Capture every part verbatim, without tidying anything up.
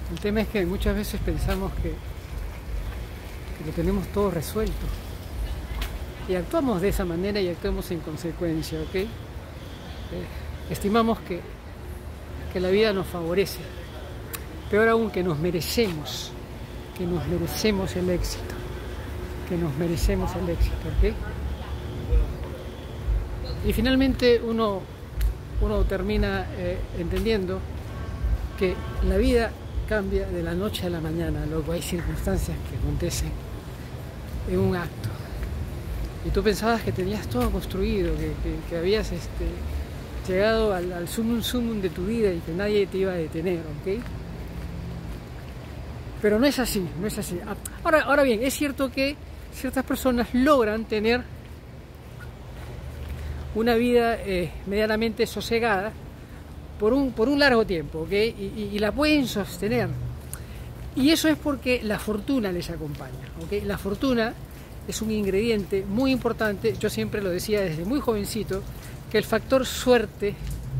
El tema es que muchas veces pensamos que, que lo tenemos todo resuelto. Y actuamos de esa manera y actuamos en consecuencia, ¿ok? Eh, estimamos que, que la vida nos favorece. Peor aún, que nos merecemos, que nos merecemos el éxito. Que nos merecemos el éxito, ¿ok? Y finalmente uno, uno termina eh, entendiendo que la vida cambia de la noche a la mañana. Luego hay circunstancias que acontecen en un acto. Y tú pensabas que tenías todo construido, que, que, que habías este, llegado al, al sumum sumum de tu vida y que nadie te iba a detener, ¿ok? Pero no es así, no es así. Ahora, ahora bien, es cierto que ciertas personas logran tener una vida eh, medianamente sosegada por un, por un largo tiempo, ¿ok? Y, y, y la pueden sostener. Y eso es porque la fortuna les acompaña, ¿ok? La fortuna es un ingrediente muy importante. Yo siempre lo decía desde muy jovencito, que el factor suerte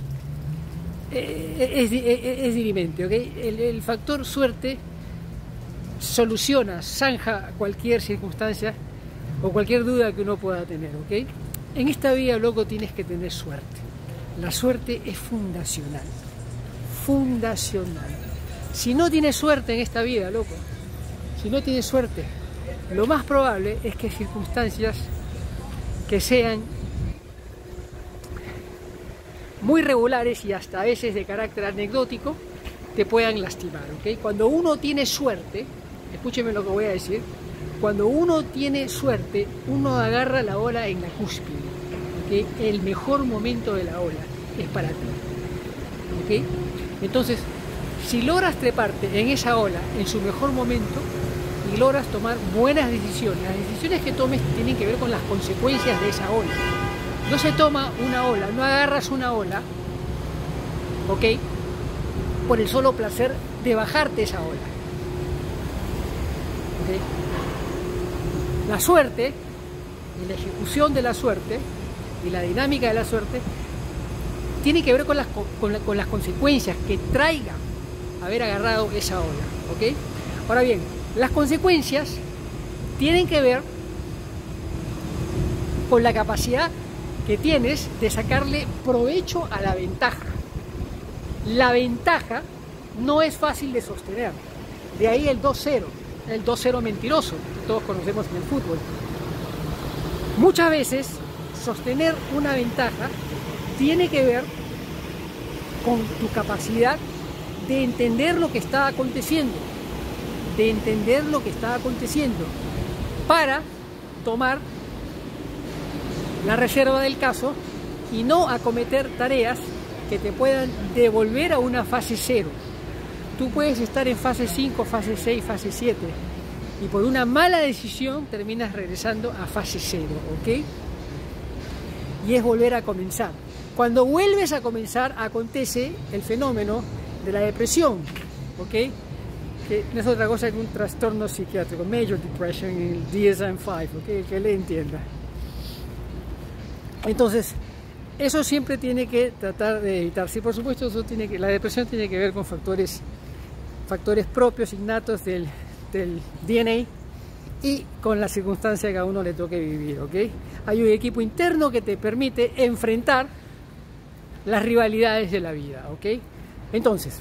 eh, es, es, es dirimente, ¿ok? El, el factor suerte soluciona, zanja cualquier circunstancia o cualquier duda que uno pueda tener, ¿ok? En esta vida, loco, tienes que tener suerte. La suerte es fundacional, fundacional. Si no tienes suerte en esta vida, loco, si no tienes suerte, lo más probable es que circunstancias que sean muy regulares y hasta a veces de carácter anecdótico te puedan lastimar, ¿ok? Cuando uno tiene suerte, escúcheme lo que voy a decir, cuando uno tiene suerte, uno agarra la ola en la cúspide, ¿ok? El mejor momento de la ola es para ti, ¿ok? Entonces, si logras treparte en esa ola en su mejor momento y logras tomar buenas decisiones, las decisiones que tomes tienen que ver con las consecuencias de esa ola. No se toma una ola, no agarras una ola, ¿ok? Por el solo placer de bajarte esa ola, ¿ok? La suerte y la ejecución de la suerte y la dinámica de la suerte tiene que ver con las, con, la, con las consecuencias que traiga haber agarrado esa ola, ¿ok? Ahora bien, las consecuencias tienen que ver con la capacidad que tienes de sacarle provecho a la ventaja. La ventaja no es fácil de sostener, de ahí el dos cero, el dos cero mentiroso que todos conocemos en el fútbol. Muchas veces sostener una ventaja tiene que ver con tu capacidad de entender lo que está aconteciendo, de entender lo que está aconteciendo para tomar la reserva del caso y no acometer tareas que te puedan devolver a una fase cero. Tú puedes estar en fase cinco, fase seis, fase siete y por una mala decisión terminas regresando a fase cero, ¿ok? Y es volver a comenzar. Cuando vuelves a comenzar acontece el fenómeno de la depresión, ¿ok? Que no es otra cosa que un trastorno psiquiátrico, Major Depression, el D S M cinco, ¿ok? El que le entienda. Entonces, eso siempre tiene que tratar de evitarse. Y por supuesto, eso tiene que, la depresión tiene que ver con factores, factores propios, innatos del, del D N A y con la circunstancia que a uno le toque vivir, ¿ok? Hay un equipo interno que te permite enfrentar las rivalidades de la vida, ¿ok? Entonces,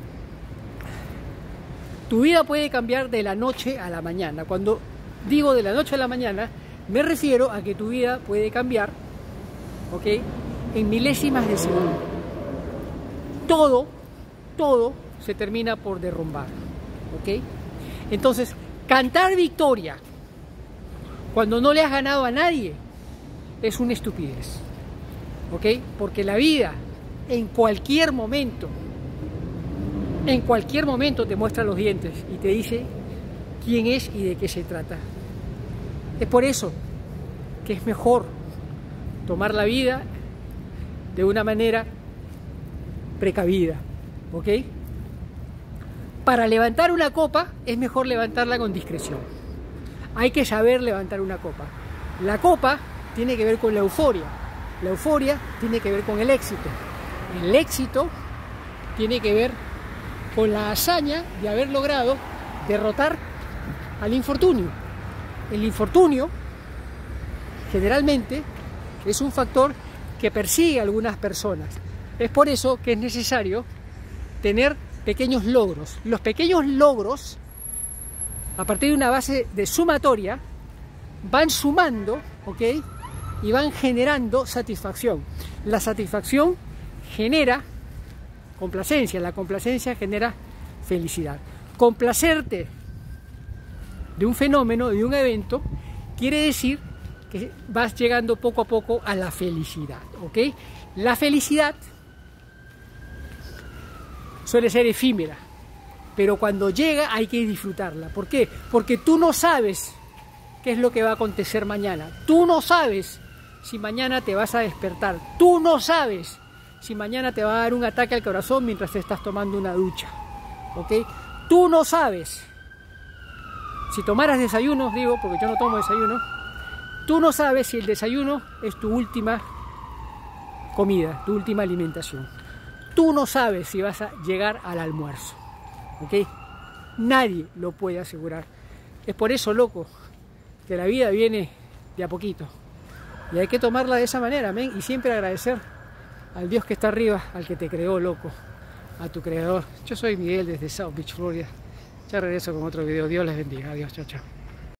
tu vida puede cambiar de la noche a la mañana. Cuando digo de la noche a la mañana, me refiero a que tu vida puede cambiar, ¿ok? En milésimas de segundo. Todo, todo se termina por derrumbar, ¿ok? Entonces, cantar victoria cuando no le has ganado a nadie es una estupidez, ¿ok? Porque la vida en cualquier momento, en cualquier momento te muestra los dientes y te dice quién es y de qué se trata. Es por eso que es mejor tomar la vida de una manera precavida, ¿ok? Para levantar una copa es mejor levantarla con discreción. Hay que saber levantar una copa. La copa tiene que ver con la euforia. La euforia tiene que ver con el éxito. El éxito tiene que ver con la hazaña de haber logrado derrotar al infortunio. El infortunio generalmente es un factor que persigue a algunas personas. Es por eso que es necesario tener pequeños logros. Los pequeños logros, a partir de una base de sumatoria, van sumando, ¿ok? Y van generando satisfacción. La satisfacción genera complacencia, la complacencia genera felicidad. Complacerte de un fenómeno, de un evento, quiere decir que vas llegando poco a poco a la felicidad, ¿ok? La felicidad suele ser efímera, pero cuando llega hay que disfrutarla. ¿Por qué? Porque tú no sabes qué es lo que va a acontecer mañana. Tú no sabes si mañana te vas a despertar. Tú no sabes si mañana te va a dar un ataque al corazón mientras te estás tomando una ducha, ¿ok? Tú no sabes. Si tomaras desayuno, digo, porque yo no tomo desayuno, tú no sabes si el desayuno es tu última comida, tu última alimentación. Tú no sabes si vas a llegar al almuerzo, ¿ok? Nadie lo puede asegurar. Es por eso, loco, que la vida viene de a poquito. Y hay que tomarla de esa manera, amén. Y siempre agradecer al Dios que está arriba, al que te creó, loco, a tu creador. Yo soy Miguel desde South Beach, Florida. Ya regreso con otro video. Dios les bendiga. Adiós, chao, chao.